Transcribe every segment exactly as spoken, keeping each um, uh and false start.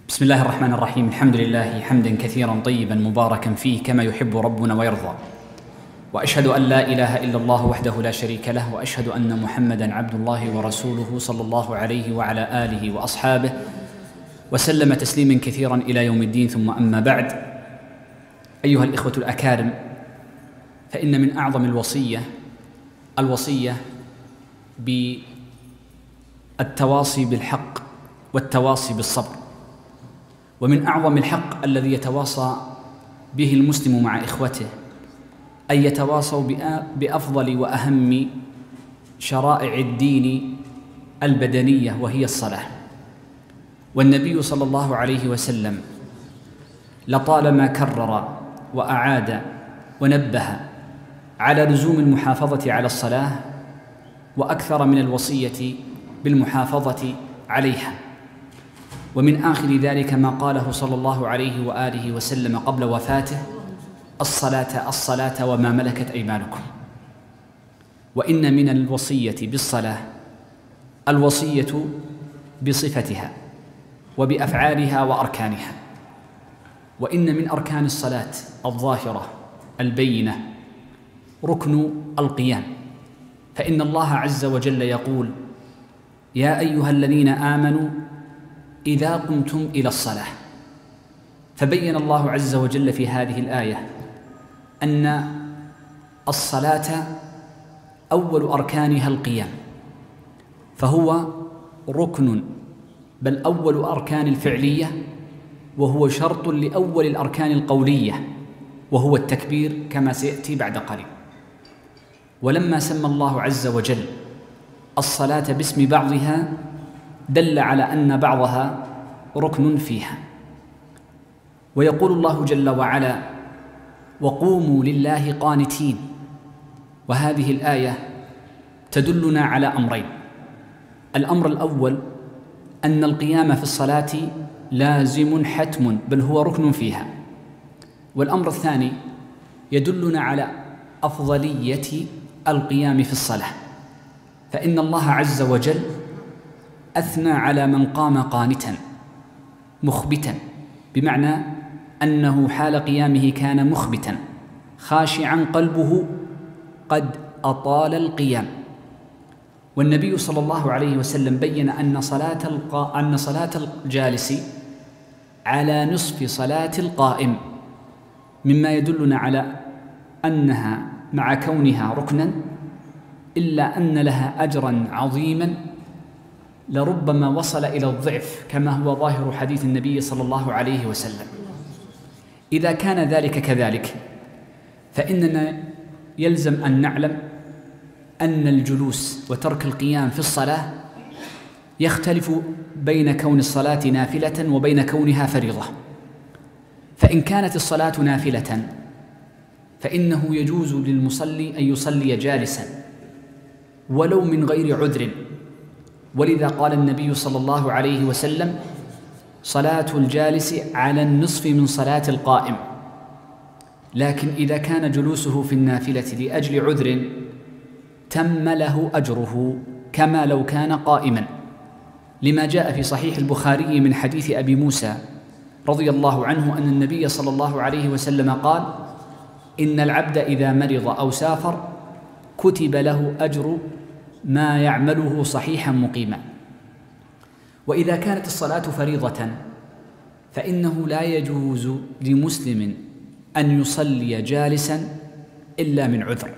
بسم الله الرحمن الرحيم. الحمد لله حمدا كثيرا طيبا مباركا فيه كما يحب ربنا ويرضى، وأشهد أن لا إله إلا الله وحده لا شريك له، وأشهد أن محمدا عبد الله ورسوله صلى الله عليه وعلى آله وأصحابه وسلم تسليما كثيرا إلى يوم الدين. ثم أما بعد، أيها الإخوة الأكارم، فإن من أعظم الوصية الوصية بالتواصي بالحق والتواصي بالصبر، ومن أعظم الحق الذي يتواصى به المسلم مع إخوته أن يتواصوا بأفضل وأهم شرائع الدين البدنية وهي الصلاة. والنبي صلى الله عليه وسلم لطالما كرر وأعاد ونبه على لزوم المحافظة على الصلاة، وأكثر من الوصية بالمحافظة عليها. ومن آخر ذلك ما قاله صلى الله عليه وآله وسلم قبل وفاته: الصلاة الصلاة وما ملكت أيمانكم. وإن من الوصية بالصلاة الوصية بصفتها وبأفعالها وأركانها. وإن من أركان الصلاة الظاهرة البينة ركن القيام، فإن الله عز وجل يقول: يا أيها الذين آمنوا إذا قمتم إلى الصلاة. فبين الله عز وجل في هذه الآية أن الصلاة أول أركانها القيام، فهو ركن بل أول أركان الفعلية، وهو شرط لأول الأركان القولية، وهو التكبير كما سيأتي بعد قليل. ولما سمى الله عز وجل الصلاة باسم بعضها دل على أن بعضها ركن فيها. ويقول الله جل وعلا: وقوموا لله قانتين. وهذه الآية تدلنا على أمرين: الأمر الأول أن القيام في الصلاة لازم حتم بل هو ركن فيها. والأمر الثاني يدلنا على أفضلية القيام في الصلاة، فإن الله عز وجل أثنى على من قام قانتا مخبتا، بمعنى أنه حال قيامه كان مخبتا خاشعا قلبه قد أطال القيام. والنبي صلى الله عليه وسلم بين أن صلاة القا... أن صلاة الجالس على نصف صلاة القائم، مما يدلنا على أنها مع كونها ركنا إلا أن لها أجرا عظيما لربما وصل إلى الضعف، كما هو ظاهر حديث النبي صلى الله عليه وسلم. إذا كان ذلك كذلك، فإننا يلزم أن نعلم أن الجلوس وترك القيام في الصلاة يختلف بين كون الصلاة نافلة وبين كونها فريضة. فإن كانت الصلاة نافلة فإنه يجوز للمصلي أن يصلي جالسا ولو من غير عذر، ولذا قال النبي صلى الله عليه وسلم: صلاة الجالس على النصف من صلاة القائم. لكن إذا كان جلوسه في النافلة لأجل عذر تم له أجره كما لو كان قائما، لما جاء في صحيح البخاري من حديث أبي موسى رضي الله عنه أن النبي صلى الله عليه وسلم قال: إن العبد إذا مرض أو سافر كتب له أجر ما يعمله صحيحا مقيما. وإذا كانت الصلاة فريضة فإنه لا يجوز لمسلم أن يصلي جالسا إلا من عذر.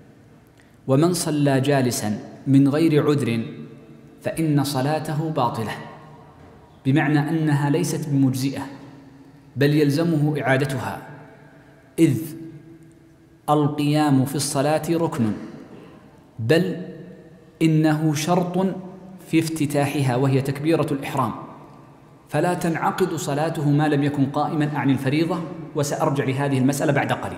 ومن صلى جالسا من غير عذر فإن صلاته باطلة، بمعنى أنها ليست بمجزئة بل يلزمه إعادتها، إذ القيام في الصلاة ركن، بل إنه شرط في افتتاحها وهي تكبيرة الإحرام، فلا تنعقد صلاته ما لم يكن قائما عن الفريضة. وسأرجع لهذه المسألة بعد قليل.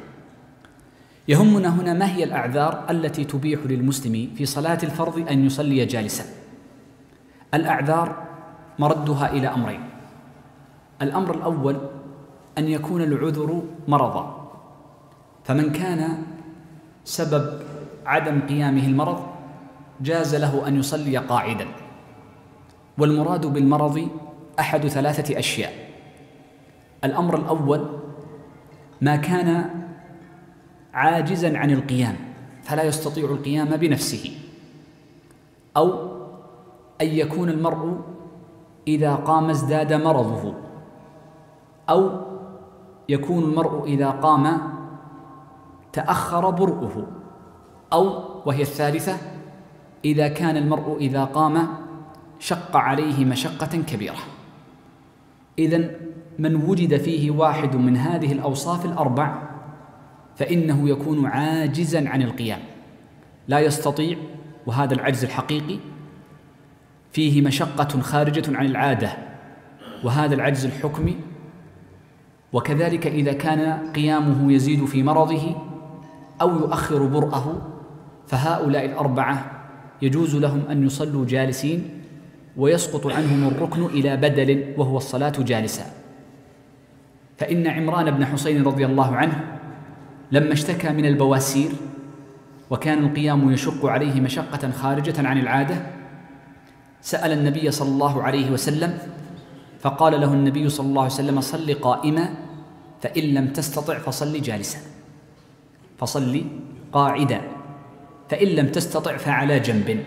يهمنا هنا ما هي الأعذار التي تبيح للمسلم في صلاة الفرض أن يصلي جالسا. الأعذار مردها إلى أمرين: الأمر الأول أن يكون العذر مرضا، فمن كان سبب عدم قيامه المرض جاز له أن يصلي قاعدا، والمراد بالمرض أحد ثلاثة أشياء. الأمر الأول ما كان عاجزا عن القيام فلا يستطيع القيام بنفسه، أو أن يكون المرء إذا قام ازداد مرضه، أو يكون المرء إذا قام تأخر برؤه، أو وهي الثالثة إذا كان المرء إذا قام شق عليه مشقة كبيرة. إذن من وجد فيه واحد من هذه الأوصاف الأربع فإنه يكون عاجزا عن القيام، لا يستطيع، وهذا العجز الحقيقي فيه مشقة خارجة عن العادة، وهذا العجز الحكمي. وكذلك إذا كان قيامه يزيد في مرضه أو يؤخر برأه، فهؤلاء الأربعة يجوز لهم أن يصلوا جالسين ويسقط عنهم الركن إلى بدل وهو الصلاة جالسا. فإن عمران بن حسين رضي الله عنه لما اشتكى من البواسير وكان القيام يشق عليه مشقة خارجة عن العادة سأل النبي صلى الله عليه وسلم، فقال له النبي صلى الله عليه وسلم: صل قائما، فإن لم تستطع فصل جالسا، فصل قاعدا، فإن لم تستطع فعلى جنب.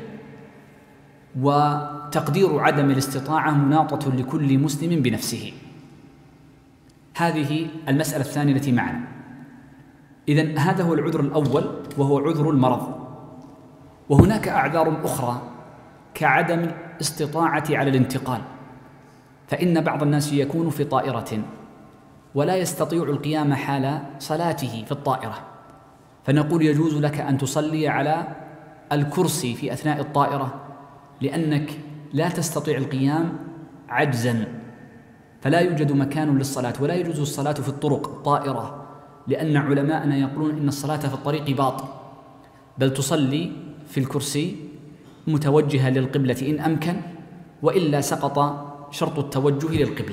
وتقدير عدم الاستطاعة مناطة لكل مسلم بنفسه. هذه المسألة الثانية التي معنا. إذن هذا هو العذر الأول وهو عذر المرض. وهناك أعذار أخرى كعدم الاستطاعة على الانتقال، فإن بعض الناس يكون في طائرة ولا يستطيع القيام حال صلاته في الطائرة، فنقول يجوز لك أن تصلي على الكرسي في أثناء الطائرة لأنك لا تستطيع القيام عجزا، فلا يوجد مكان للصلاة، ولا يجوز الصلاة في الطرق الطائرة لأن علماءنا يقولون إن الصلاة في الطريق باطل، بل تصلي في الكرسي متوجهة للقبلة إن أمكن، وإلا سقط شرط التوجه للقبلة.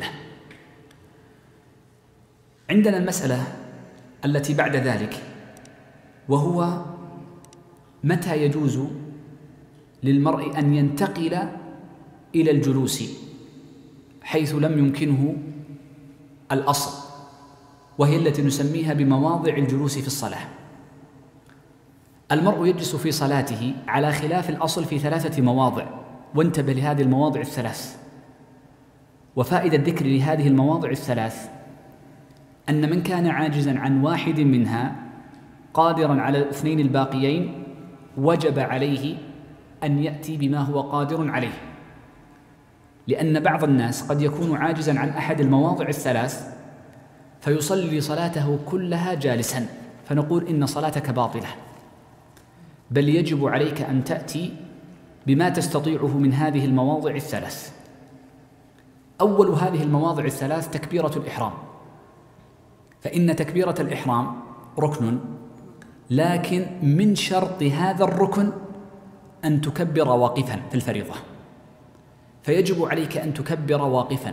عندنا المسألة التي بعد ذلك، وهو متى يجوز للمرء أن ينتقل إلى الجلوس حيث لم يمكنه الأصل، وهي التي نسميها بمواضع الجلوس في الصلاة. المرء يجلس في صلاته على خلاف الأصل في ثلاثة مواضع، وانتبه لهذه المواضع الثلاث. وفائدة الذكر لهذه المواضع الثلاث أن من كان عاجزا عن واحد منها قادرا على الاثنين الباقيين وجب عليه أن يأتي بما هو قادر عليه، لأن بعض الناس قد يكون عاجزا عن أحد المواضع الثلاث فيصلي صلاته كلها جالسا، فنقول إن صلاتك باطلة، بل يجب عليك أن تأتي بما تستطيعه من هذه المواضع الثلاث. أول هذه المواضع الثلاث تكبيرة الإحرام، فإن تكبيرة الإحرام ركن، لكن من شرط هذا الركن أن تكبر واقفا في الفريضة، فيجب عليك أن تكبر واقفا،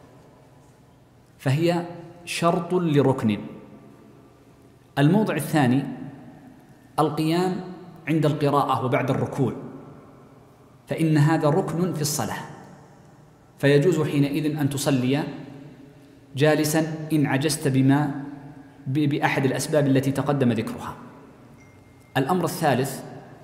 فهي شرط لركن. الموضع الثاني القيام عند القراءة وبعد الركوع، فإن هذا ركن في الصلاة، فيجوز حينئذ أن تصلي جالسا إن عجزت بما بأحد الأسباب التي تقدم ذكرها. الأمر الثالث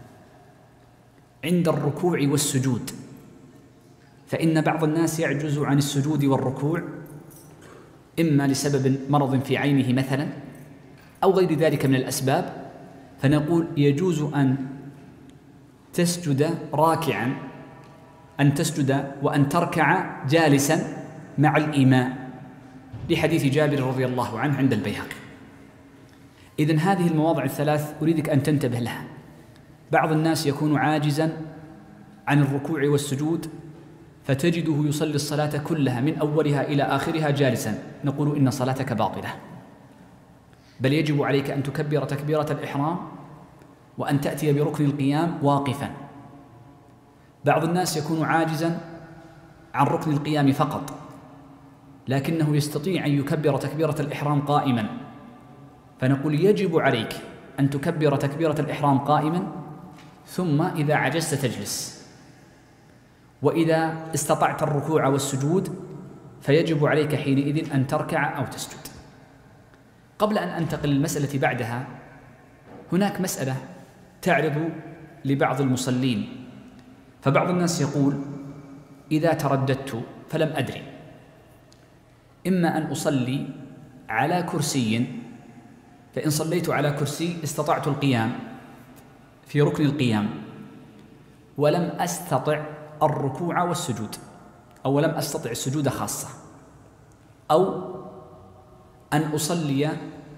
عند الركوع والسجود، فإن بعض الناس يعجز عن السجود والركوع إما لسبب مرض في عينه مثلا أو غير ذلك من الأسباب، فنقول يجوز أن تسجد راكعا، أن تسجد وأن تركع جالسا مع الإمام، لحديث جابر رضي الله عنه عند البيهقي. إذن هذه المواضع الثلاث أريدك أن تنتبه لها. بعض الناس يكون عاجزا عن الركوع والسجود فتجده يصلي الصلاة كلها من أولها إلى آخرها جالسا، نقول إن صلاتك باطلة، بل يجب عليك أن تكبر تكبيرة الإحرام وأن تأتي بركن القيام واقفا. بعض الناس يكون عاجزا عن ركن القيام فقط، لكنه يستطيع أن يكبر تكبيرة الإحرام قائما، فنقول يجب عليك أن تكبر تكبيرة الإحرام قائما، ثم إذا عجزت تجلس، وإذا استطعت الركوع والسجود فيجب عليك حينئذ أن تركع أو تسجد. قبل أن أنتقل للمسألة بعدها، هناك مسألة تعرض لبعض المصلين، فبعض الناس يقول: إذا ترددت فلم أدري، إما أن أصلي على كرسي، فإن صليت على كرسي استطعت القيام في ركن القيام ولم أستطع الركوع والسجود، أو لم أستطع السجود خاصة، أو أن أصلي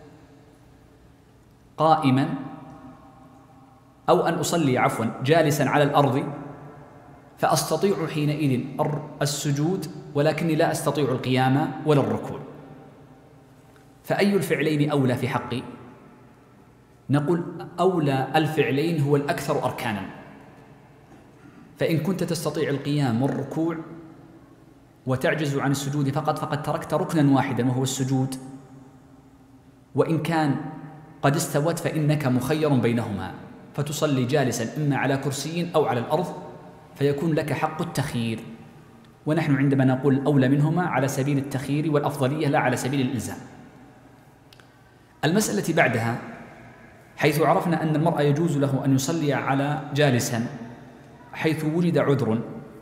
قائما، أو أن أصلي عفوا جالسا على الأرض فأستطيع حينئذ السجود ولكني لا أستطيع القيام ولا الركوع، فأي الفعلين أولى في حقي؟ نقول: أولى الفعلين هو الأكثر أركانا، فإن كنت تستطيع القيام والركوع وتعجز عن السجود فقط فقد تركت ركنا واحدا وهو السجود، وإن كان قد استوت فإنك مخير بينهما، فتصلي جالسا إما على كرسي أو على الأرض، فيكون لك حق التخيير، ونحن عندما نقول الأولى منهما على سبيل التخيير والأفضلية لا على سبيل الإلزام. المسألة بعدها، حيث عرفنا أن المرء يجوز له أن يصلي على جالسا حيث وجد عذر،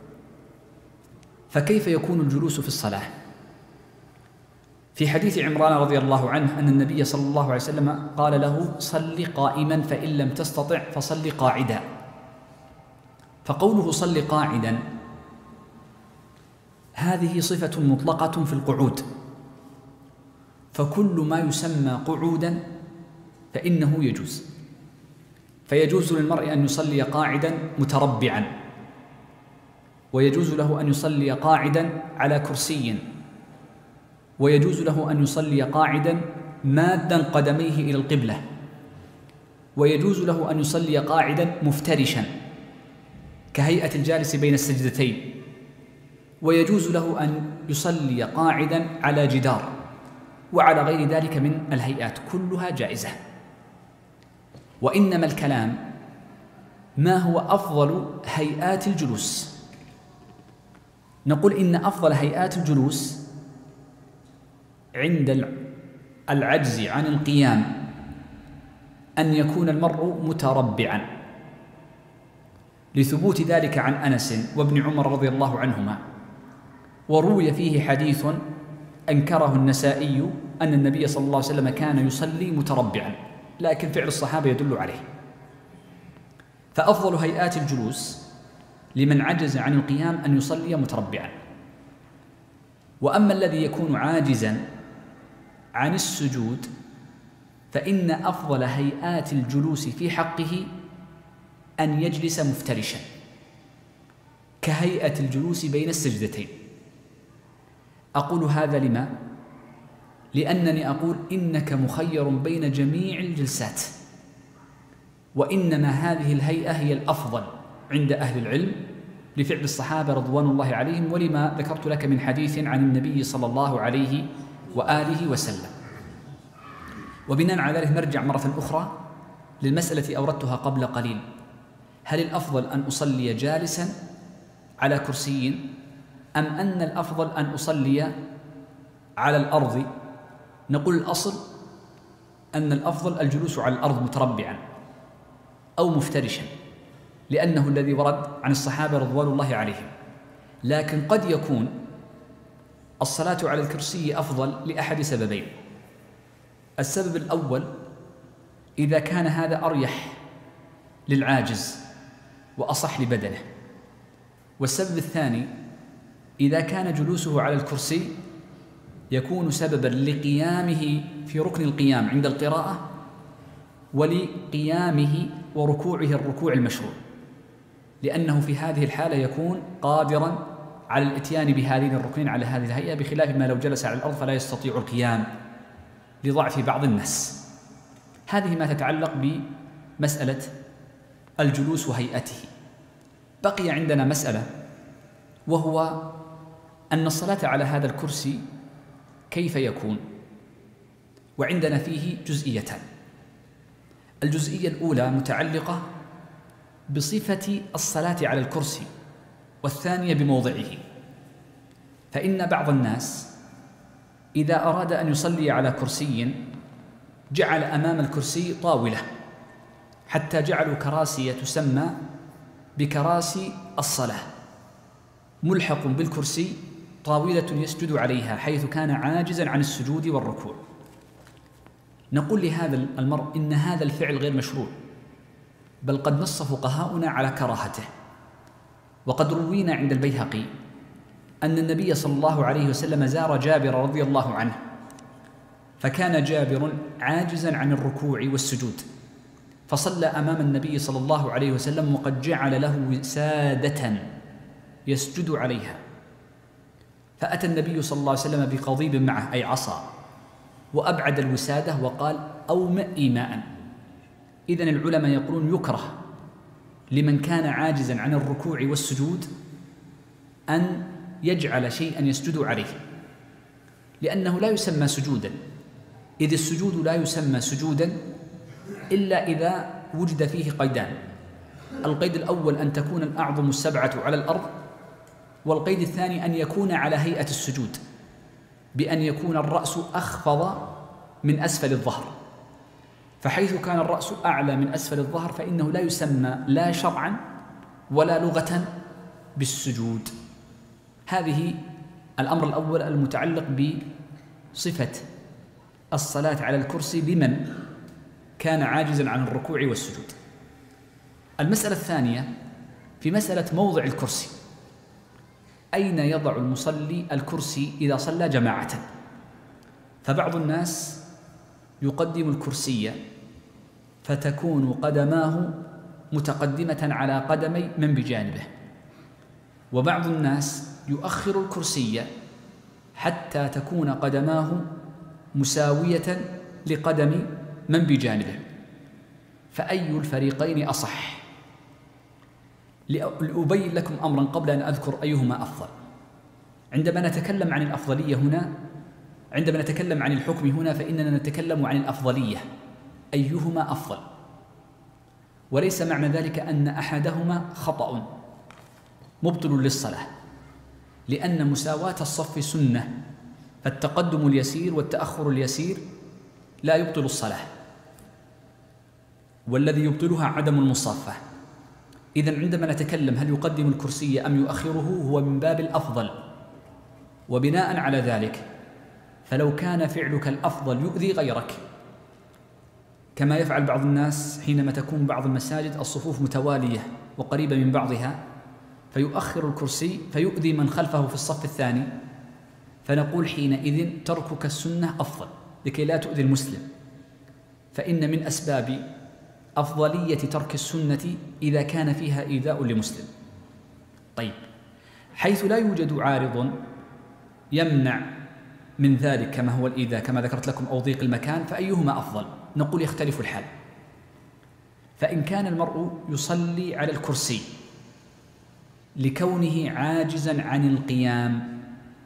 فكيف يكون الجلوس في الصلاة؟ في حديث عمران رضي الله عنه أن النبي صلى الله عليه وسلم قال له: صل قائما فإن لم تستطع فصل قاعدا. فقوله صل قاعدا هذه صفة مطلقة في القعود، فكل ما يسمى قعودا فإنه يجوز، فيجوز للمرء أن يصلي قاعدا متربعا، ويجوز له أن يصلي قاعدا على كرسي، ويجوز له أن يصلي قاعدا مادا قدميه إلى القبلة، ويجوز له أن يصلي قاعدا مفترشا كهيئة الجالس بين السجدتين، ويجوز له أن يصلي قاعدا على جدار، وعلى غير ذلك من الهيئات، كلها جائزة. وإنما الكلام ما هو أفضل هيئات الجلوس. نقول إن أفضل هيئات الجلوس عند العجز عن القيام أن يكون المرء متربعا، لثبوت ذلك عن أنس وابن عمر رضي الله عنهما، وروي فيه حديث أنكره النسائي أن النبي صلى الله عليه وسلم كان يصلي متربعا، لكن فعل الصحابة يدل عليه. فأفضل هيئات الجلوس لمن عجز عن القيام أن يصلي متربعا. وأما الذي يكون عاجزا عن السجود فإن أفضل هيئات الجلوس في حقه أن يجلس مفترشا كهيئة الجلوس بين السجدتين. أقول هذا لما؟ لأنني أقول إنك مخير بين جميع الجلسات، وإنما هذه الهيئة هي الأفضل عند أهل العلم لفعل الصحابة رضوان الله عليهم، ولما ذكرت لك من حديث عن النبي صلى الله عليه وآله وسلم. وبناء على ذلك نرجع مرة أخرى للمسألة أوردتها قبل قليل: هل الأفضل أن أصلي جالسا على كرسي، أم أن الأفضل أن أصلي على الأرض؟ نقول الأصل أن الأفضل الجلوس على الأرض متربعا أو مفترشا، لأنه الذي ورد عن الصحابة رضوان الله عليهم. لكن قد يكون الصلاة على الكرسي أفضل لأحد سببين: السبب الأول إذا كان هذا أريح للعاجز وأصح لبدنه، والسبب الثاني إذا كان جلوسه على الكرسي يكون سببا لقيامه في ركن القيام عند القراءة، ولقيامه وركوعه الركوع المشروع، لأنه في هذه الحالة يكون قادرا على الاتيان بهذين الركنين على هذه الهيئة، بخلاف ما لو جلس على الأرض فلا يستطيع القيام لضعف بعض الناس. هذه ما تتعلق بمسألة الجلوس وهيئته. بقي عندنا مسألة، وهو أن الصلاة على هذا الكرسي كيف يكون؟ وعندنا فيه جزئيتان. الجزئية الأولى متعلقة بصفة الصلاة على الكرسي، والثانية بموضعه. فإن بعض الناس إذا أراد أن يصلي على كرسي جعل أمام الكرسي طاولة، حتى جعلوا كراسي تسمى بكراسي الصلاة، ملحق بالكرسي طاولة يسجد عليها حيث كان عاجزا عن السجود والركوع. نقول لهذا المرء إن هذا الفعل غير مشروع، بل قد نص فقهاؤنا على كراهته. وقد روينا عند البيهقي أن النبي صلى الله عليه وسلم زار جابر رضي الله عنه، فكان جابر عاجزا عن الركوع والسجود، فصلى أمام النبي صلى الله عليه وسلم وقد جعل له وسادة يسجد عليها. فأتى النبي صلى الله عليه وسلم بقضيب معه أي عصا، وأبعد الوسادة وقال أومئي ماء. إذن العلماء يقولون يكره لمن كان عاجزا عن الركوع والسجود أن يجعل شيئا يسجد عليه، لأنه لا يسمى سجودا، إذ السجود لا يسمى سجودا إلا إذا وجد فيه قيدان. القيد الأول أن تكون الأعظم السبعة على الأرض، والقيد الثاني أن يكون على هيئة السجود بأن يكون الرأس أخفض من أسفل الظهر، فحيث كان الرأس أعلى من أسفل الظهر فإنه لا يسمى لا شرعا ولا لغة بالسجود. هذه الأمر الأول المتعلق بصفة الصلاة على الكرسي لمن كان عاجزا عن الركوع والسجود. المسألة الثانية في مسألة موضع الكرسي، أين يضع المصلي الكرسي إذا صلى جماعة؟ فبعض الناس يقدم الكرسي فتكون قدماه متقدمة على قدمي من بجانبه، وبعض الناس يؤخر الكرسي حتى تكون قدماه مساوية لقدم من بجانبه، فأي الفريقين أصح؟ لأبين لكم أمرا قبل أن أذكر أيهما أفضل. عندما نتكلم عن الأفضلية هنا، عندما نتكلم عن الحكم هنا، فإننا نتكلم عن الأفضلية، أيهما أفضل، وليس معنى ذلك أن أحدهما خطأ مبطل للصلاة، لأن مساواة الصف سنة، فالتقدم اليسير والتأخر اليسير لا يبطل الصلاة، والذي يبطلها عدم المصافة. إذن عندما نتكلم هل يقدم الكرسي أم يؤخره هو من باب الأفضل، وبناء على ذلك فلو كان فعلك الأفضل يؤذي غيرك، كما يفعل بعض الناس حينما تكون بعض المساجد الصفوف متوالية وقريبة من بعضها، فيؤخر الكرسي فيؤذي من خلفه في الصف الثاني، فنقول حينئذ تركك السنة أفضل لكي لا تؤذي المسلم، فإن من أسباب أفضلية ترك السنة إذا كان فيها إيذاء لمسلم. طيب، حيث لا يوجد عارض يمنع من ذلك كما هو الإيذاء كما ذكرت لكم أو ضيق المكان، فأيهما أفضل؟ نقول يختلف الحال. فإن كان المرء يصلي على الكرسي لكونه عاجزا عن القيام،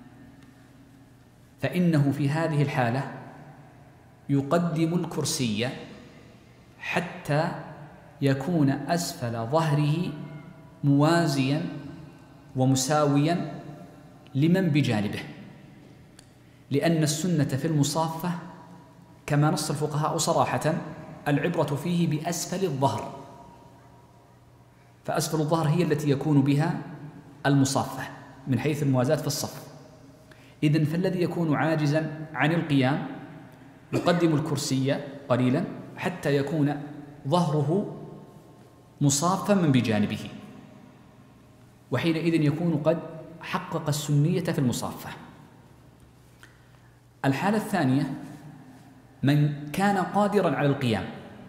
فإنه في هذه الحالة يقدم الكرسي حتى يكون أسفل ظهره موازيا ومساويا لمن بجانبه، لأن السنة في المصافة كما نص الفقهاء صراحة العبرة فيه بأسفل الظهر، فأسفل الظهر هي التي يكون بها المصافة من حيث الموازاة في الصف. إذن فالذي يكون عاجزا عن القيام يقدم الكرسي قليلا حتى يكون ظهره مصافا من بجانبه، وحينئذ يكون قد حقق السنية في المصافة. الحالة الثانية من كان قادرا على القيام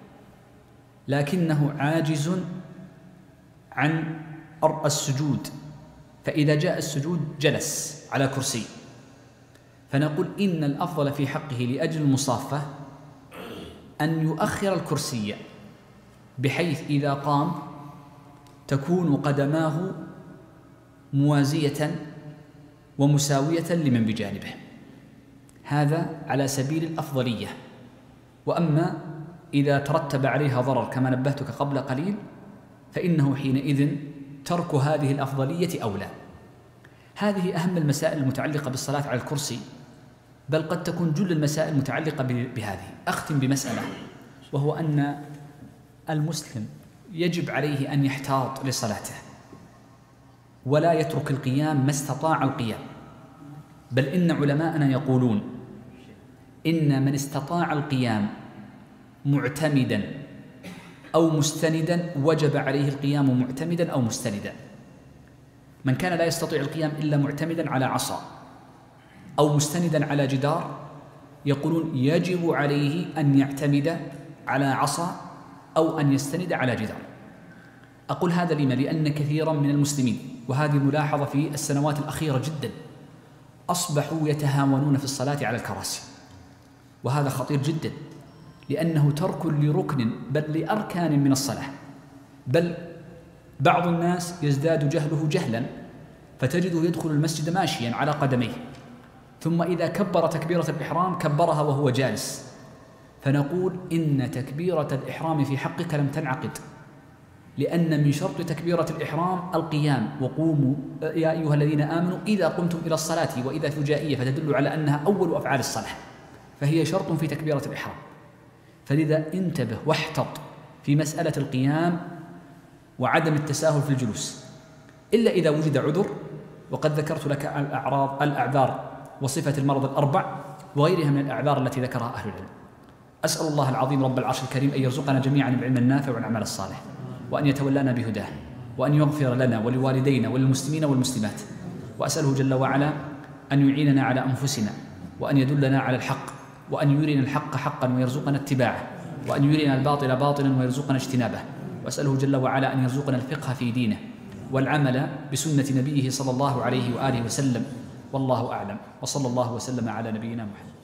لكنه عاجز عن السجود، فإذا جاء السجود جلس على كرسي، فنقول إن الأفضل في حقه لأجل المصافة أن يؤخر الكرسي بحيث إذا قام تكون قدماه موازية ومساوية لمن بجانبه، هذا على سبيل الأفضلية. وأما إذا ترتب عليها ضرر كما نبهتك قبل قليل فإنه حينئذ ترك هذه الأفضلية أولى. هذه أهم المسائل المتعلقة بالصلاة على الكرسي، بل قد تكون جل المسائل متعلقة بهذه. أختم بمسألة، وهو أن المسلم يجب عليه أن يحتاط لصلاته ولا يترك القيام ما استطاع القيام، بل إن علماءنا يقولون إن من استطاع القيام معتمدا أو مستندا وجب عليه القيام معتمدا أو مستندا. من كان لا يستطيع القيام إلا معتمدا على عصا أو مستندا على جدار، يقولون يجب عليه أن يعتمد على عصا أو أن يستند على جدار. أقول هذا لما؟ لأن كثيرا من المسلمين، وهذه ملاحظة في السنوات الأخيرة جدا، أصبحوا يتهاونون في الصلاة على الكراسي، وهذا خطير جدا، لأنه ترك لركن بل لأركان من الصلاة. بل بعض الناس يزداد جهله جهلا فتجده يدخل المسجد ماشيا على قدميه، ثم إذا كبر تكبيرة الإحرام كبرها وهو جالس، فنقول إن تكبيرة الإحرام في حقك لم تنعقد، لأن من شرط تكبيرة الإحرام القيام، وقوموا يا أيها الذين آمنوا إذا قمتم إلى الصلاة، وإذا فجائية فتدل على أنها أول أفعال الصلاة، فهي شرط في تكبيرة الإحرام. فلذا انتبه واحتط في مسألة القيام وعدم التساهل في الجلوس، إلا إذا وجد عذر، وقد ذكرت لك الأعراض الأعذار وصفة المرض الأربع وغيرها من الأعذار التي ذكرها أهل العلم. أسأل الله العظيم رب العرش الكريم أن يرزقنا جميعا العلم النافع والعمل الصالح، وأن يتولانا بهداه، وأن يغفر لنا ولوالدينا وللمسلمين والمسلمات. وأسأله جل وعلا أن يعيننا على أنفسنا، وأن يدلنا على الحق، وأن يرينا الحق حقا ويرزقنا اتباعه، وأن يرينا الباطل باطلا ويرزقنا اجتنابه. وأسأله جل وعلا أن يرزقنا الفقه في دينه والعمل بسنة نبيه صلى الله عليه وآله وسلم. والله أعلم، وصلى الله وسلم على نبينا محمد.